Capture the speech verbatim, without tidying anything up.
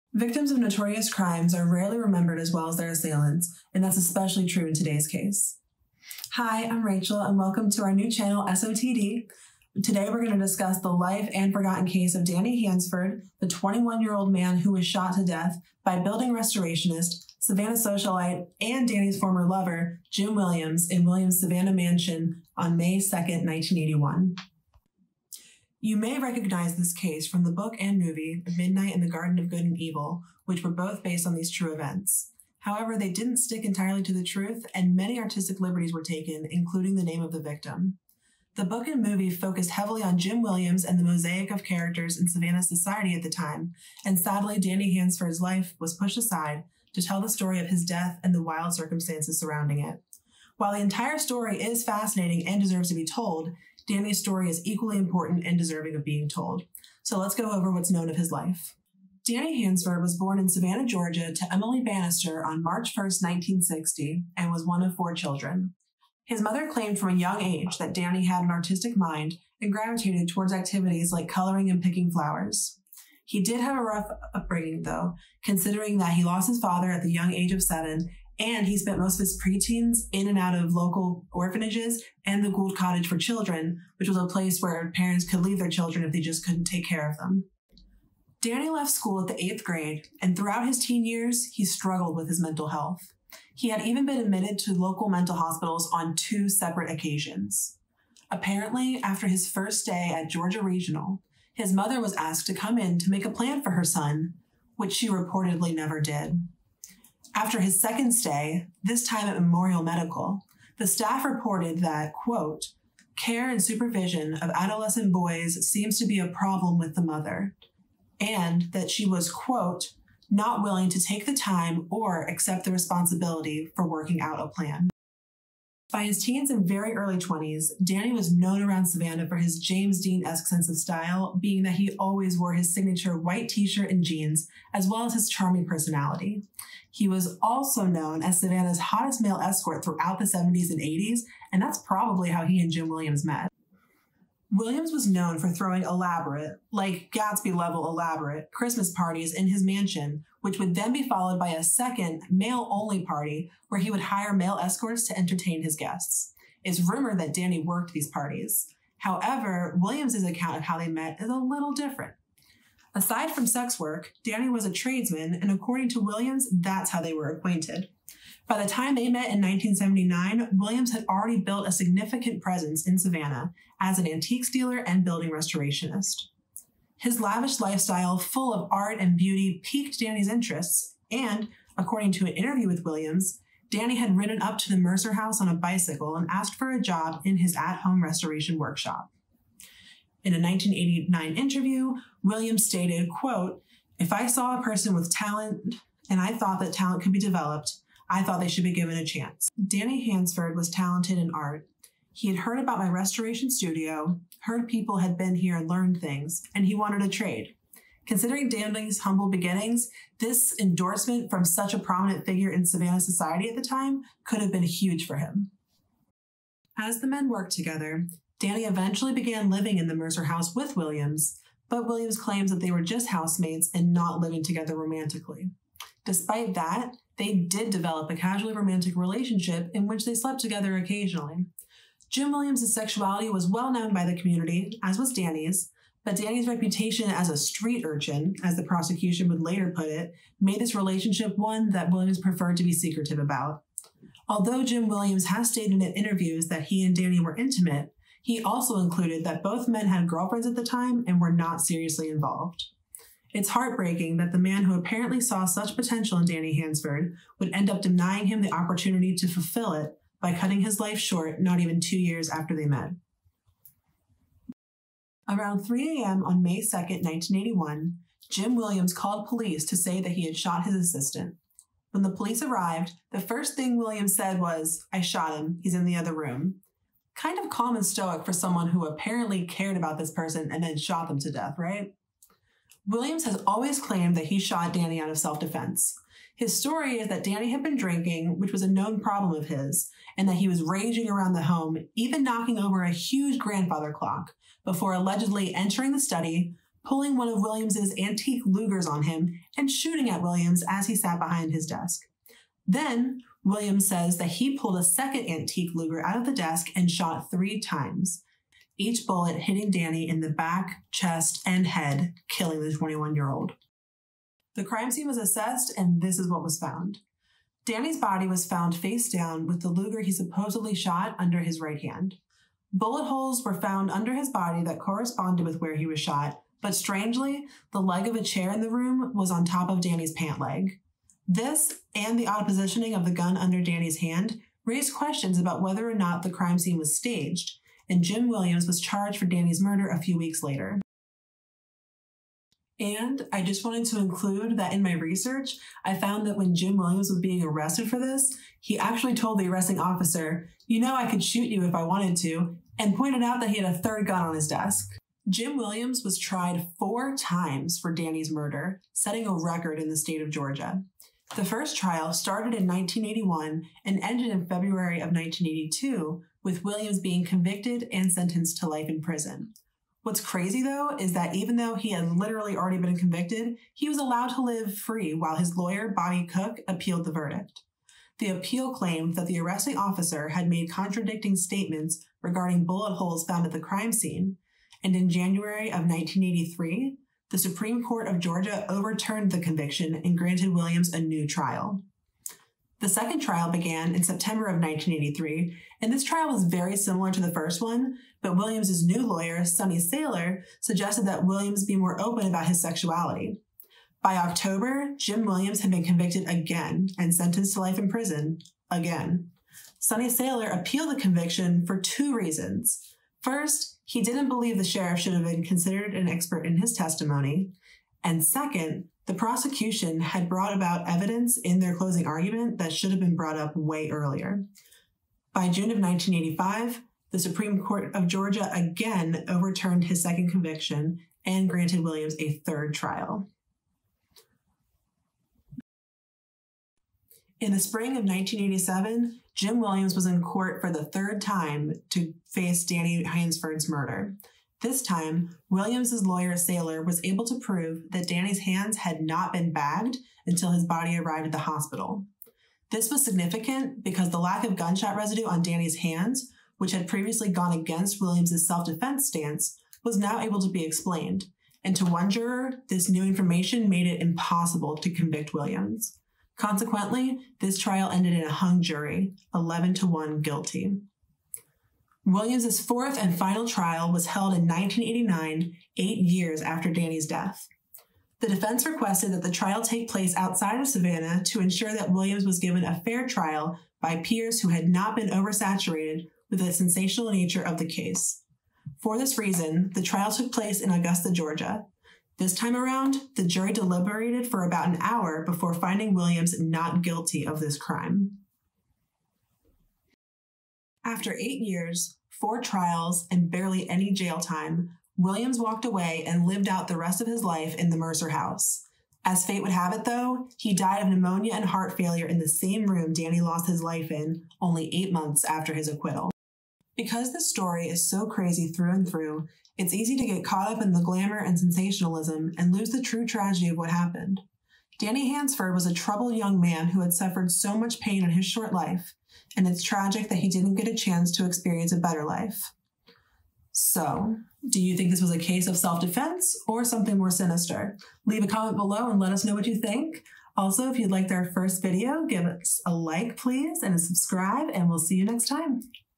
Victims of notorious crimes are rarely remembered as well as their assailants, and that's especially true in today's case. Hi, I'm Rachel, and welcome to our new channel, S O T D. Today we're going to discuss the life and forgotten case of Danny Hansford, the twenty-one-year-old man who was shot to death by building restorationist, Savannah socialite, and Danny's former lover, Jim Williams, in Williams' Savannah mansion on May second, nineteen eighty-one. You may recognize this case from the book and movie, Midnight in the Garden of Good and Evil, which were both based on these true events. However, they didn't stick entirely to the truth, and many artistic liberties were taken, including the name of the victim. The book and movie focused heavily on Jim Williams and the mosaic of characters in Savannah society at the time, and sadly, Danny Hansford's life was pushed aside to tell the story of his death and the wild circumstances surrounding it. While the entire story is fascinating and deserves to be told, Danny's story is equally important and deserving of being told. So let's go over what's known of his life. Danny Hansford was born in Savannah, Georgia to Emily Bannister on March first, nineteen sixty, and was one of four children. His mother claimed from a young age that Danny had an artistic mind and gravitated towards activities like coloring and picking flowers. He did have a rough upbringing, though, considering that he lost his father at the young age of seven, and he spent most of his preteens in and out of local orphanages and the Gould Cottage for Children, which was a place where parents could leave their children if they just couldn't take care of them. Danny left school at the eighth grade, and throughout his teen years, he struggled with his mental health. He had even been admitted to local mental hospitals on two separate occasions. Apparently, after his first day at Georgia Regional, his mother was asked to come in to make a plan for her son, which she reportedly never did. After his second stay, this time at Memorial Medical, the staff reported that, quote, care and supervision of adolescent boys seems to be a problem with the mother, and that she was, quote, not willing to take the time or accept the responsibility for working out a plan. By his teens and very early twenties, Danny was known around Savannah for his James Dean-esque sense of style, being that he always wore his signature white t-shirt and jeans, as well as his charming personality. He was also known as Savannah's hottest male escort throughout the seventies and eighties, and that's probably how he and Jim Williams met. Williams was known for throwing elaborate, like Gatsby-level elaborate, Christmas parties in his mansion, which would then be followed by a second, male-only party where he would hire male escorts to entertain his guests. It's rumored that Danny worked these parties. However, Williams' account of how they met is a little different. Aside from sex work, Danny was a tradesman, and according to Williams, that's how they were acquainted. By the time they met in nineteen seventy-nine, Williams had already built a significant presence in Savannah as an antiques dealer and building restorationist. His lavish lifestyle, full of art and beauty, piqued Danny's interests, and, according to an interview with Williams, Danny had ridden up to the Mercer house on a bicycle and asked for a job in his at-home restoration workshop. In a nineteen eighty-nine interview, Williams stated, quote, if I saw a person with talent and I thought that talent could be developed, I thought they should be given a chance. Danny Hansford was talented in art. He had heard about my restoration studio, heard people had been here and learned things, and he wanted a trade. Considering Danny's humble beginnings, this endorsement from such a prominent figure in Savannah society at the time could have been huge for him. As the men worked together, Danny eventually began living in the Mercer house with Williams, but Williams claims that they were just housemates and not living together romantically. Despite that, they did develop a casually romantic relationship in which they slept together occasionally. Jim Williams' sexuality was well known by the community, as was Danny's, but Danny's reputation as a street urchin, as the prosecution would later put it, made this relationship one that Williams preferred to be secretive about. Although Jim Williams has stated in interviews that he and Danny were intimate, he also included that both men had girlfriends at the time and were not seriously involved. It's heartbreaking that the man who apparently saw such potential in Danny Hansford would end up denying him the opportunity to fulfill it by cutting his life short not even two years after they met. Around three a m on May second, nineteen eighty-one, Jim Williams called police to say that he had shot his assistant. When the police arrived, the first thing Williams said was, I shot him, he's in the other room. Kind of calm and stoic for someone who apparently cared about this person and then shot them to death, right? Williams has always claimed that he shot Danny out of self-defense. His story is that Danny had been drinking, which was a known problem of his, and that he was raging around the home, even knocking over a huge grandfather clock, before allegedly entering the study, pulling one of Williams's antique Lugers on him and shooting at Williams as he sat behind his desk. Then, Williams says that he pulled a second antique Luger out of the desk and shot three times, each bullet hitting Danny in the back, chest, and head, killing the twenty-one-year-old. The crime scene was assessed, and this is what was found. Danny's body was found face down with the Luger he supposedly shot under his right hand. Bullet holes were found under his body that corresponded with where he was shot, but strangely, the leg of a chair in the room was on top of Danny's pant leg. This, and the odd positioning of the gun under Danny's hand, raised questions about whether or not the crime scene was staged, and Jim Williams was charged for Danny's murder a few weeks later. And I just wanted to include that in my research, I found that when Jim Williams was being arrested for this, he actually told the arresting officer, "You know, I could shoot you if I wanted to," and pointed out that he had a third gun on his desk. Jim Williams was tried four times for Danny's murder, setting a record in the state of Georgia. The first trial started in nineteen eighty-one and ended in February of nineteen eighty-two, with Williams being convicted and sentenced to life in prison. What's crazy, though, is that even though he had literally already been convicted, he was allowed to live free while his lawyer, Bobby Cook, appealed the verdict. The appeal claimed that the arresting officer had made contradicting statements regarding bullet holes found at the crime scene, and in January of nineteen eighty-three, the Supreme Court of Georgia overturned the conviction and granted Williams a new trial. The second trial began in September of nineteen eighty-three, and this trial was very similar to the first one, but Williams' new lawyer, Sonny Saylor, suggested that Williams be more open about his sexuality. By October, Jim Williams had been convicted again and sentenced to life in prison again. Sonny Saylor appealed the conviction for two reasons. First, he didn't believe the sheriff should have been considered an expert in his testimony. And second, the prosecution had brought about evidence in their closing argument that should have been brought up way earlier. By June of nineteen eighty-five, the Supreme Court of Georgia again overturned his second conviction and granted Williams a third trial. In the spring of nineteen eighty-seven, Jim Williams was in court for the third time to face Danny Hansford's murder. This time, Williams' lawyer Saylor was able to prove that Danny's hands had not been bagged until his body arrived at the hospital. This was significant because the lack of gunshot residue on Danny's hands, which had previously gone against Williams' self-defense stance, was now able to be explained. And to one juror, this new information made it impossible to convict Williams. Consequently, this trial ended in a hung jury, eleven to one guilty. Williams' fourth and final trial was held in nineteen eighty-nine, eight years after Danny's death. The defense requested that the trial take place outside of Savannah to ensure that Williams was given a fair trial by peers who had not been oversaturated with the sensational nature of the case. For this reason, the trial took place in Augusta, Georgia. This time around, the jury deliberated for about an hour before finding Williams not guilty of this crime. After eight years, four trials, and barely any jail time, Williams walked away and lived out the rest of his life in the Mercer house. As fate would have it, though, he died of pneumonia and heart failure in the same room Danny lost his life in only eight months after his acquittal. Because this story is so crazy through and through, it's easy to get caught up in the glamour and sensationalism and lose the true tragedy of what happened. Danny Hansford was a troubled young man who had suffered so much pain in his short life, and it's tragic that he didn't get a chance to experience a better life. So, do you think this was a case of self-defense or something more sinister? Leave a comment below and let us know what you think. Also, if you liked our first video, give us a like, please, and a subscribe, and we'll see you next time.